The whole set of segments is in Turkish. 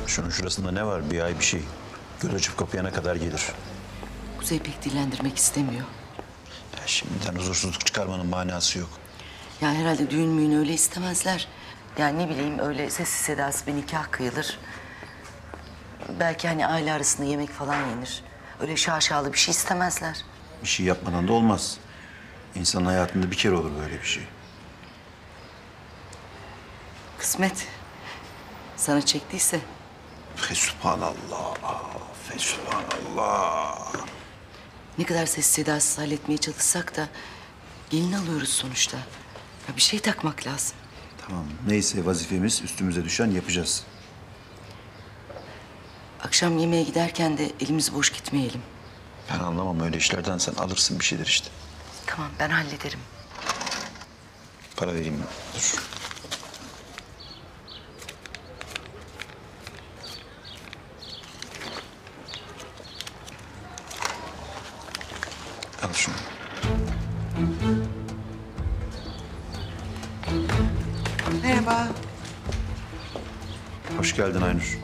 Şunun şurasında ne var? Bir ay bir şey. Göl açıp kapayana kadar gelir. Kuzey pek dillendirmek istemiyor. Ya şimdiden huzursuzluk çıkarmanın manası yok. Ya herhalde düğün müğün öyle istemezler. Yani ne bileyim öyle sessiz sedasız bir nikah kıyılır. Belki hani aile arasında yemek falan yenir. Öyle şaşalı bir şey istemezler. Bir şey yapmadan da olmaz. İnsanın hayatında bir kere olur böyle bir şey. Kısmet. Sana çektiyse. Fesubhanallah. Fesubhanallah. Ne kadar sessiz sedasız halletmeye çalışsak da gelin alıyoruz sonuçta. Ya bir şey takmak lazım. Tamam. Neyse vazifemiz üstümüze düşen yapacağız. Akşam yemeğe giderken de elimiz boş gitmeyelim. Ben anlamam öyle işlerden. Sen alırsın bir şeyler işte. Tamam ben hallederim. Para vereyim ben. Dur. Al şunu. Merhaba. Hoş geldin Aynur.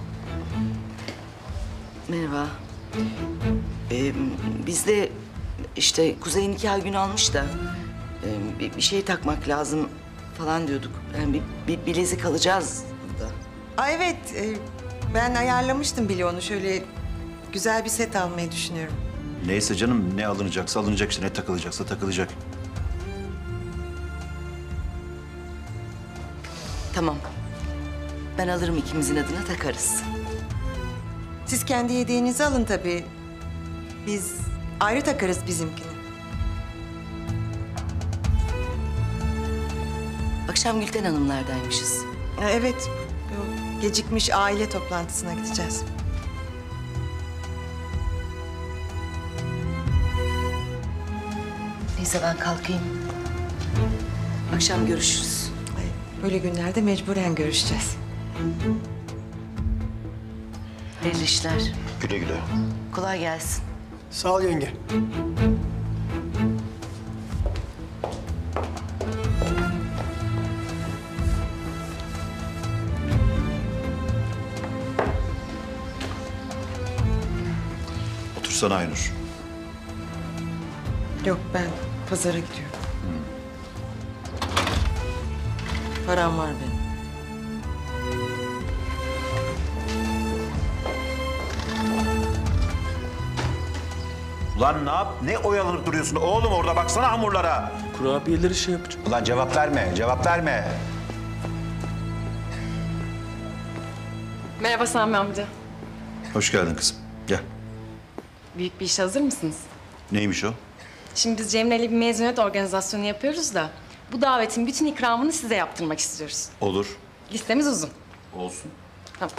Merhaba. Biz de işte Kuzey nikah günü almış da bir şey takmak lazım falan diyorduk. Yani bir bilezik alacağız da. Aa, evet, ben ayarlamıştım bile onu. Şöyle güzel bir set almayı düşünüyorum. Neyse canım ne alınacaksa alınacak işte. Ne takılacaksa takılacak. Tamam. Ben alırım ikimizin adına takarız. Siz kendi hediyenizi alın tabii. Biz ayrı takarız bizimkini. Akşam Gülten Hanımlardaymışız. Evet, bu gecikmiş aile toplantısına gideceğiz. Neyse ben kalkayım. Akşam görüşürüz. Ay, böyle günlerde mecburen görüşeceğiz. Hayırlı işler. Güle güle. Kolay gelsin. Sağ ol yenge. Otursana Aynur. Yok, ben pazara gidiyorum. Param var benim. Ulan ne yap? Ne oyalanıp duruyorsun? Oğlum orada baksana hamurlara. Kurabiyeleri şey yapacağım. Ulan cevap verme, cevap verme. Merhaba Sami amca. Hoş geldin kızım. Gel. Büyük bir işe hazır mısınız? Neymiş o? Şimdi biz Cemre'yle bir mezuniyet organizasyonu yapıyoruz da... ...bu davetin bütün ikramını size yaptırmak istiyoruz. Olur. Listemiz uzun. Olsun. Tamam.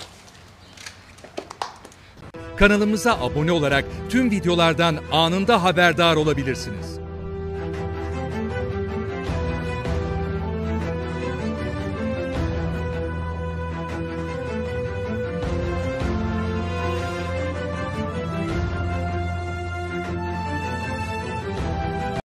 Kanalımıza abone olarak tüm videolardan anında haberdar olabilirsiniz.